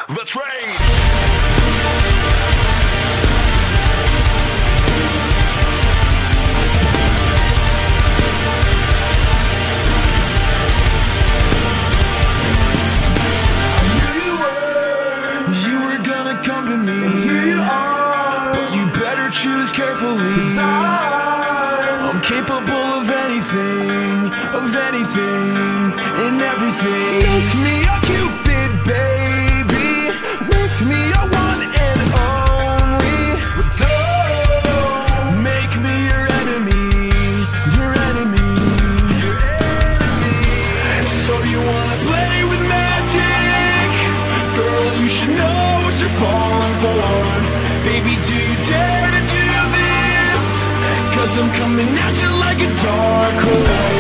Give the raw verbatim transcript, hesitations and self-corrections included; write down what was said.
the train. Come to me, and here you are, but you better choose carefully, 'cause I, I'm capable of anything, of anything, and everything. Make me a Cupid, baby, make me a one and only, but don't make me your enemy, your enemy, your enemy. So you wanna play with magic? Girl, you should know what you're falling for. Baby, do you dare to do this? 'Cause I'm coming at you like a dark horse.